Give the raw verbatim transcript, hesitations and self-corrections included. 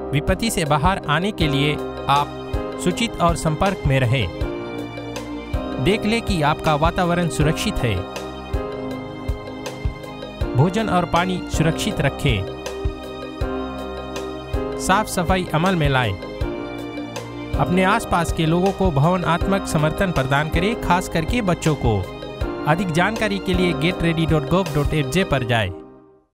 विपत्ति से बाहर आने के लिए आप सूचित और संपर्क में रहें। देख लें कि आपका वातावरण सुरक्षित है। भोजन और पानी सुरक्षित रखें। साफ सफाई अमल में लाएं। अपने आसपास के लोगों को भावनात्मक समर्थन प्रदान करें, खास करके बच्चों को। अधिक जानकारी के लिए get ready dot gov dot F J पर जाएं।